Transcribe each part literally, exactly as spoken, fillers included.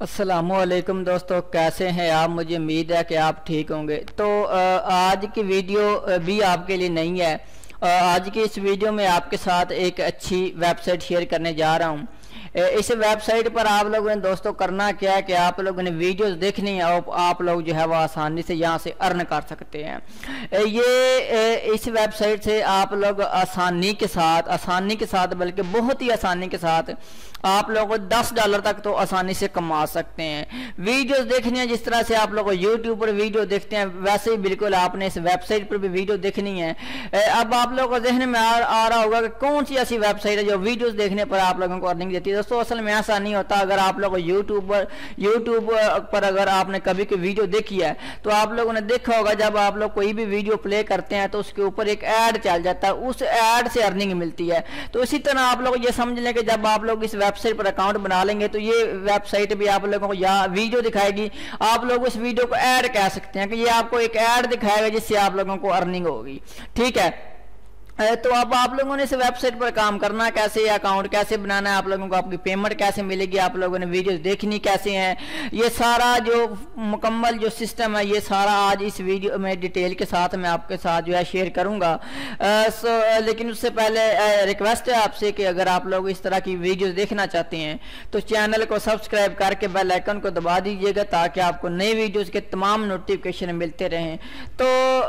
अस्सलामुअलैकुम दोस्तों, कैसे हैं आप। मुझे उम्मीद है कि आप ठीक होंगे। तो आज की वीडियो भी आपके लिए नहीं है। आज की इस वीडियो में आपके साथ एक अच्छी वेबसाइट शेयर करने जा रहा हूं। इस वेबसाइट पर आप लोगों ने दोस्तों करना क्या है कि आप लोगों ने वीडियोस देखनी है और आप लोग जो है वो आसानी से यहाँ से अर्न कर सकते हैं। ये इस वेबसाइट से आप लोग आसानी के साथ आसानी के साथ बल्कि बहुत ही आसानी के साथ आप लोग दस डॉलर तक तो आसानी से कमा सकते हैं। वीडियोस देखनी है जिस तरह से आप लोग यूट्यूब पर वीडियो देखते हैं, वैसे ही बिल्कुल आपने इस वेबसाइट पर भी वीडियो देखनी है। अब आप लोगों को जहन में आ, आ रहा होगा कि कौन सी ऐसी वेबसाइट है जो वीडियोस देखने पर आप लोगों को अर्निंग देती है। दोस्तों असल में ऐसा नहीं होता। अगर आप लोग यूट्यूब पर यूट्यूब पर अगर आपने कभी कोई वीडियो देखी है तो आप लोगों ने देखा होगा जब आप लोग कोई भी वीडियो प्ले करते हैं तो उसके ऊपर एक ऐड चल जाता है, उस ऐड से अर्निंग मिलती है। तो इसी तरह आप लोग ये समझ लें कि जब आप लोग इस वेबसाइट पर अकाउंट बना लेंगे तो ये वेबसाइट भी आप लोगों को या वीडियो दिखाएगी। आप लोग उस वीडियो को ऐड कह सकते हैं कि ये आपको एक ऐड दिखाएगा जिससे आप लोगों को अर्निंग होगी। ठीक है, तो अब आप लोगों ने इस वेबसाइट पर काम करना कैसे, अकाउंट कैसे बनाना है, आप लोगों को आपकी पेमेंट कैसे मिलेगी, आप लोगों ने वीडियोस देखनी कैसे हैं, ये सारा जो मुकम्मल जो सिस्टम है ये सारा आज इस वीडियो में डिटेल के साथ मैं आपके साथ जो है शेयर करूंगा। आ, सो, लेकिन उससे पहले रिक्वेस्ट है आपसे कि अगर आप लोग इस तरह की वीडियोस देखना चाहते हैं तो चैनल को सब्सक्राइब करके बेल आइकन को दबा दीजिएगा ताकि आपको नई वीडियोज़ के तमाम नोटिफिकेशन मिलते रहें। तो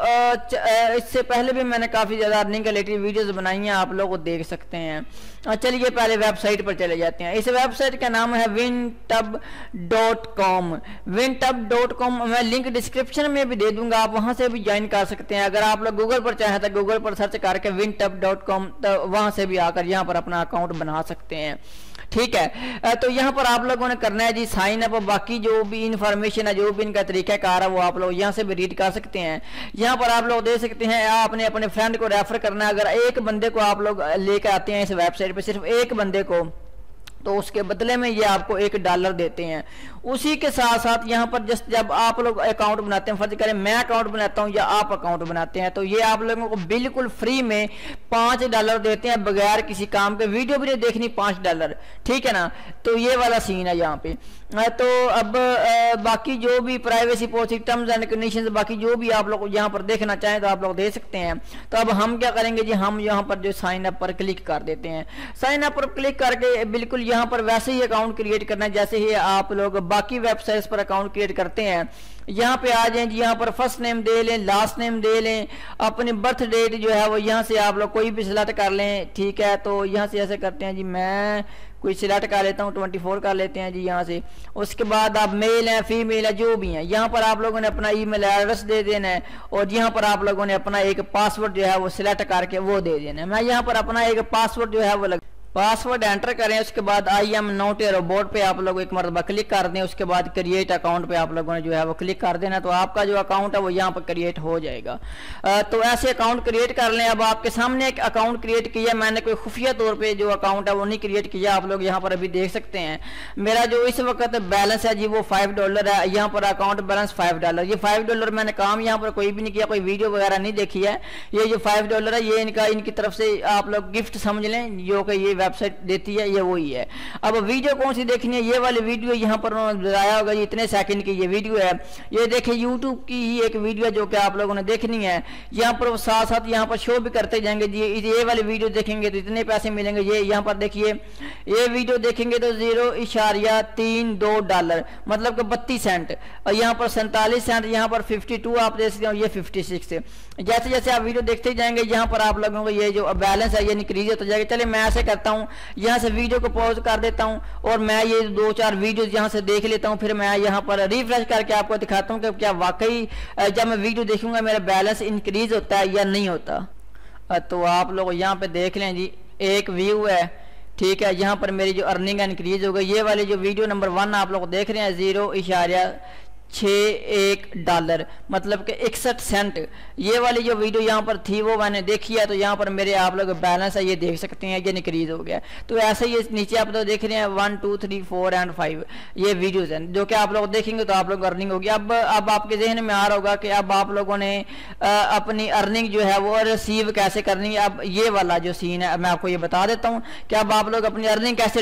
आ, इससे पहले भी मैंने काफ़ी ज़्यादा अर्निंग वीडियोस बनाई हैं, आप लोग देख सकते हैं। चलिए पहले वेबसाइट पर चले जाते हैं। इस वेबसाइट का नाम है विनटब डॉट कॉम। विनटब डॉट कॉम मैं लिंक डिस्क्रिप्शन में भी दे दूंगा, आप वहां से भी ज्वाइन कर सकते हैं। अगर आप लोग गूगल पर चाहें तो गूगल पर सर्च करके विनटब डॉट कॉम तो वहां से भी आकर यहाँ पर अपना अकाउंट बना सकते हैं। ठीक है, तो यहाँ पर आप लोगों ने करना है जी साइन अप। बाकी जो भी इंफॉर्मेशन है, जो भी इनका तरीकाकार है वो आप लोग यहाँ से भी रीड कर सकते हैं। यहाँ पर आप लोग दे सकते हैं आपने अपने फ्रेंड को रेफर करना है। अगर एक बंदे को आप लोग लेकर आते हैं इस वेबसाइट पे, सिर्फ एक बंदे को, तो उसके बदले में ये आपको एक डॉलर देते हैं। उसी के साथ साथ यहाँ पर जस्ट जब आप लोग अकाउंट बनाते हैं, फर्ज करें मैं अकाउंट बनाता हूँ या आप अकाउंट बनाते हैं, तो ये आप लोगों को बिल्कुल फ्री में पाँच डॉलर देते हैं बगैर किसी काम के। वीडियो भी नहीं देखनी, पाँच डॉलर। ठीक है ना, तो ये वाला सीन है यहाँ पे। तो अब आ, बाकी जो भी privacy policy, terms and conditions, बाकी जो भी आप लोग यहाँ पर देखना चाहें तो आप लोग दे सकते हैं। तो अब हम क्या करेंगे जी, हम यहाँ पर जो साइन अप पर क्लिक कर देते हैं। साइन अप पर क्लिक करके बिल्कुल यहाँ पर वैसे ही अकाउंट क्रिएट करना है जैसे ही आप लोग बाकी वेबसाइट्स पर अकाउंट क्रिएट करते हैं। यहाँ पे आ जाएं जी, यहाँ पर फर्स्ट नेम दे लें, लास्ट नेम दे लें, अपनी बर्थ डेट जो है वो यहाँ से आप लोग कोई भी सिलेक्ट कर लें। ठीक है, तो यहाँ से ऐसे करते हैं जी, मैं कोई सिलेक्ट कर लेता हूँ, ट्वेंटी फोर कर लेते हैं जी यहाँ से। उसके बाद आप मेल हैं, फीमेल है, जो भी हैं, यहाँ पर आप लोगों ने अपना ईमेल एड्रेस दे देना है और यहाँ पर आप लोगों ने अपना एक पासवर्ड जो है वो सिलेक्ट करके वो दे देना है। मैं यहाँ पर अपना एक पासवर्ड जो है वो लग पासवर्ड एंटर करें। उसके बाद I am not a robot पे आप लोग एक मरतबा क्लिक कर दें। उसके बाद क्रिएट अकाउंट पे आप लोगों ने जो है वो क्लिक कर देना, तो आपका जो अकाउंट है वो यहाँ पर क्रिएट हो जाएगा। आ, तो ऐसे अकाउंट क्रिएट कर लें। अब आपके सामने एक अकाउंट क्रिएट किया मैंने, कोई खुफिया तौर पर जो अकाउंट है वो नहीं क्रिएट किया। आप लोग यहाँ पर अभी देख सकते हैं मेरा जो इस वक्त बैलेंस है जी वो फाइव डॉलर है। यहाँ पर अकाउंट बैलेंस फाइव डॉलर। ये फाइव डॉलर मैंने काम यहाँ पर कोई भी नहीं किया, कोई वीडियो वगैरह नहीं देखी है। ये जो फाइव डॉलर है ये इनका इनकी तरफ से आप लोग गिफ्ट समझ लें जो कि ये वेबसाइट देती है, ये वही है। अब वीडियो कौन सी देखनी है, ये वाली वीडियो यहाँ पर बताया होगा, इतने सेकंड की ये वीडियो है। ये देखिए यूट्यूब की ही एक वीडियो जो कि आप लोगों ने देखनी है। यहाँ पर साथ साथ यहाँ पर शो भी करते जाएंगे जी, ये वाली वीडियो देखेंगे तो इतने पैसे मिलेंगे। ये यहाँ पर देखिए, ये वीडियो देखेंगे तो जीरो इशारिया तीन दो डॉलर मतलब कि बत्तीस सेंट, और यहाँ पर सैंतालीस सेंट, यहाँ पर फिफ्टी टू आप देख सकते हो, ये फिफ्टी सिक्स। जैसे जैसे आप वीडियो देखते जाएंगे यहाँ पर आप लोगों को ये जो बैलेंस है ये इंक्रीज होता जाएगा। चलिए मैं ऐसे करता हूँ, यहाँ से वीडियो को पॉज कर देता हूं और मैं ये दो चार वीडियोस यहां से देख लेता हूं, फिर मैं यहां पर रिफ्रेश करके आपको दिखाता हूं कि क्या वाकई जब मैं वीडियो देखूंगा मेरा बैलेंस इंक्रीज होता है या नहीं होता। तो आप लोग यहां पे देख लें जी, एक व्यू है। ठीक है, यहाँ पर मेरी जो अर्निंग इंक्रीज हो गई। ये वाली जो वीडियो नंबर वन आप लोग देख रहे हैं जीरो इशारिया छः एक डॉलर मतलब कि इकसठ सेंट, ये वाली जो वीडियो यहाँ पर थी वो मैंने देखी है। तो यहाँ पर मेरे आप लोग बैलेंस है ये देख सकते हैं, ये इंक्रीज हो गया। तो ऐसे ही नीचे आप लोग देख रहे हैं one two three four and five ये वीडियोस हैं जो कि आप लोग देखेंगे तो आप लोग अर्निंग होगी। अब अब आपके जहन में आ रहा होगा कि अब आप लोगों ने आ, अपनी अर्निंग जो है वो रिसीव कैसे करनी है। अब ये वाला जो सीन है मैं आपको ये बता देता हूँ कि अब आप लोग अपनी अर्निंग कैसे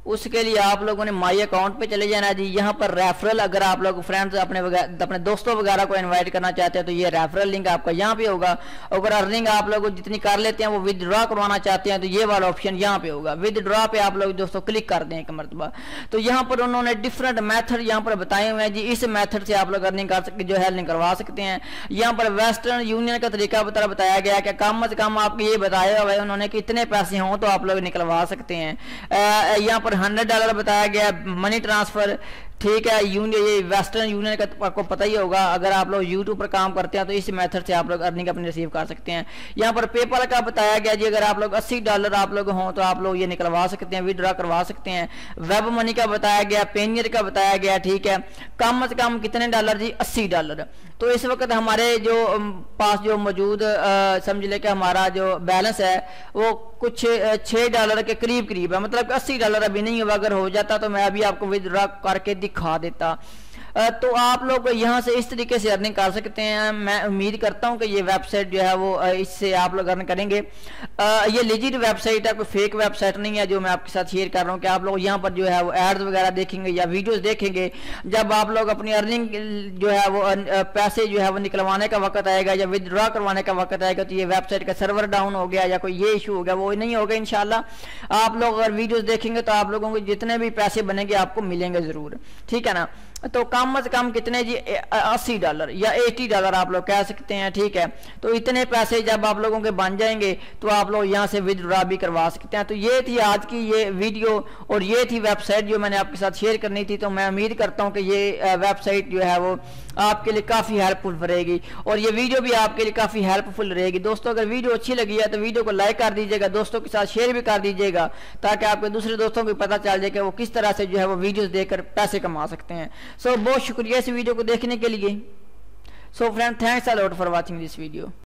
उसके लिए आप लोगों ने माई अकाउंट पे चले जाना जी। यहाँ पर रेफरल, अगर आप लोग फ्रेंड्स अपने अपने दोस्तों वगैरह को इनवाइट करना चाहते हैं तो ये रेफरल लिंक आपका यहाँ पे होगा। अगर अर्निंग आप लोग जितनी कर लेते हैं वो विदड्रॉ करवाना चाहते हैं तो ये वाला ऑप्शन यहाँ पे होगा। विदड्रॉ पे आप लोग दोस्तों क्लिक कर दें एक मरतबा, तो यहाँ पर उन्होंने डिफरेंट मेथड यहाँ पर बताए हुए हैं जी। इस मेथड से आप लोग अर्निंग कर सकते, जो है अर्निंग करवा सकते हैं। यहाँ पर वेस्टर्न यूनियन का तरीका बताया गया है कि कम से कम आपको ये बताया हुआ है उन्होंने कि इतने पैसे हों तो आप लोग निकलवा सकते हैं। यहाँ पर हंड्रेड डॉलर बताया गया मनी ट्रांसफर, ठीक है। यूनियन, ये वेस्टर्न यूनियन का तो आपको पता ही होगा। अगर आप लोग यूट्यूब पर काम करते हैं तो इस मेथड से आप लोग अर्निंग अपनी रिसीव कर सकते हैं। यहाँ पर पेपल का बताया गया जी, अगर आप लोग अस्सी डॉलर आप लोग हों तो आप लोग ये निकलवा सकते हैं, विड्रॉ करवा सकते हैं। वेब मनी का बताया गया, पेनियर का बताया गया, ठीक है। कम से कम कितने डॉलर जी? अस्सी डॉलर। तो इस वक्त हमारे जो पास जो मौजूद समझ ले कि हमारा जो बैलेंस है वो कुछ छः डॉलर के करीब करीब है, मतलब अस्सी डॉलर अभी नहीं हुआ। अगर हो जाता तो मैं अभी आपको विड्रॉ करके दिखा देता। तो आप लोग यहाँ से इस तरीके से अर्निंग कर सकते हैं। मैं उम्मीद करता हूँ कि ये वेबसाइट जो है वो इससे आप लोग अर्न करेंगे। ये लेजिट वेबसाइट है, कोई फेक वेबसाइट नहीं है जो मैं आपके साथ शेयर कर रहा हूँ कि आप लोग यहाँ पर जो है वो एड्स वगैरह देखेंगे या वीडियोस देखेंगे। जब आप लोग अपनी अर्निंग जो है वो पैसे जो है वो निकलवाने का वक्त आएगा या विदड्रॉ करवाने का वक्त आएगा तो ये वेबसाइट का सर्वर डाउन हो गया या कोई ये इशू हो गया, वो नहीं होगा इंशाल्लाह। आप लोग अगर वीडियोस देखेंगे तो आप लोगों को जितने भी पैसे बनेंगे आपको मिलेंगे ज़रूर, ठीक है ना। तो कम से कम कितने जी? अस्सी डॉलर या अस्सी डॉलर आप लोग कह सकते हैं, ठीक है। तो इतने पैसे जब आप लोगों के बन जाएंगे तो आप लोग यहाँ से विदड्रॉ भी करवा सकते हैं। तो ये थी आज की ये वीडियो और ये थी वेबसाइट जो मैंने आपके साथ शेयर करनी थी। तो मैं उम्मीद करता हूँ कि ये वेबसाइट जो है वो आपके लिए काफ़ी हेल्पफुल रहेगी और ये वीडियो भी आपके लिए काफ़ी हेल्पफुल रहेगी। दोस्तों अगर वीडियो अच्छी लगी है तो वीडियो को लाइक कर दीजिएगा, दोस्तों के साथ शेयर भी कर दीजिएगा ताकि आपके दूसरे दोस्तों को पता चल जाए कि वो किस तरह से जो है वो वीडियोस देखकर पैसे कमा सकते हैं। सो so, बहुत शुक्रिया इस वीडियो को देखने के लिए। So friend, thanks a lot for watching this video.